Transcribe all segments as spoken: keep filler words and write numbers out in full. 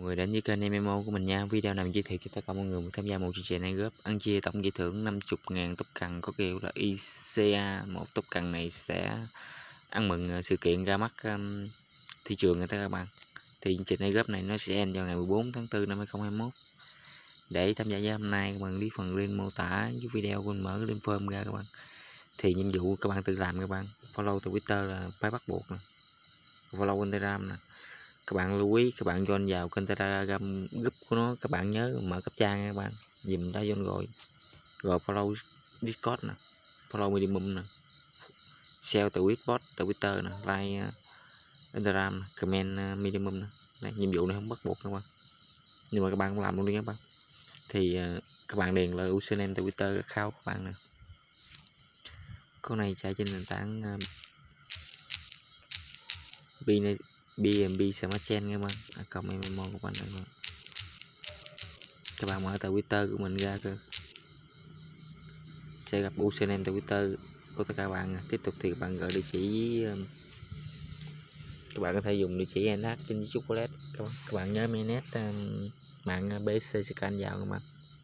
người đến với kênh em em o của mình nha. Video này mình giới thiệu cho tất cả mọi người muốn tham gia một chương trình này góp ăn chia tổng giải thưởng năm mươi ngàn tốc cần có kiểu là i xê a. Một tốc cần này sẽ ăn mừng sự kiện ra mắt um, thị trường người ta các bạn. Thì chương trình này góp này nó sẽ end vào ngày mười bốn tháng tư năm hai không hai mốt. Để tham gia hôm nay các bạn đi phần link mô tả với video của mình mở link form ra các bạn. Thì nhiệm vụ các bạn tự làm các bạn. Follow Twitter là phải bắt buộc nè. Follow Instagram nè. Các bạn lưu ý các bạn join vào kênh Telegram group của nó, các bạn nhớ mở cấp trang các bạn, dùm đã join rồi. Rồi follow Discord nè, follow Medium nè, share từ Whiteboard, từ Twitter nè, like uh, Instagram, nè, comment uh, Medium nè. Đấy, nhiệm vụ này không bắt buộc các bạn, nhưng mà các bạn cũng làm luôn đi các bạn. Thì uh, các bạn điền là username từ Twitter account các bạn nè. Con này chạy trên nền tảng uh, bê en bê Smart Chain các bạn, à, cộng em em o của bạn này các bạn. Các bạn mở tờ Twitter của mình ra cơ, sẽ gặp username tờ Twitter của tất cả các bạn. Tiếp tục thì các bạn gọi địa chỉ, các bạn có thể dùng địa chỉ en hát trên chocolate các bạn. Các bạn nhớ mainnet um, mạng bê ét xê scan vào các bạn.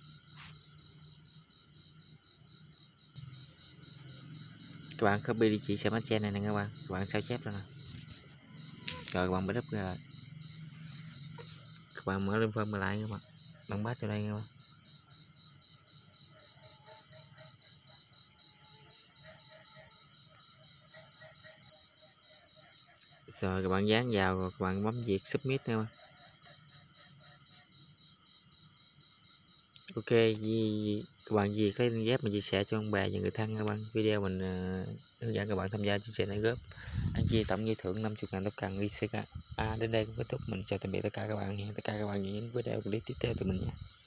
Các bạn copy địa chỉ Smart Chain này nè các bạn, các bạn sao chép ra nè, rồi các bạn backup ra lại, các bạn mở lên form lại các bạn, bạn bắt vào đây các bạn. Rồi các bạn dán vào rồi các bạn bấm việc submit nha. Ok, các bạn gì cái link ghép mình chia sẻ cho ông bà và người thân các bạn. Video mình uh, hướng dẫn các bạn tham gia chương trình này góp ăn chia tổng giải thưởng năm mươi ngàn tốc cần i xê a. Đến đây cũng kết thúc. Mình chào tạm biệt tất cả các bạn, hẹn tất cả các bạn những video clip tiếp theo từ mình nha.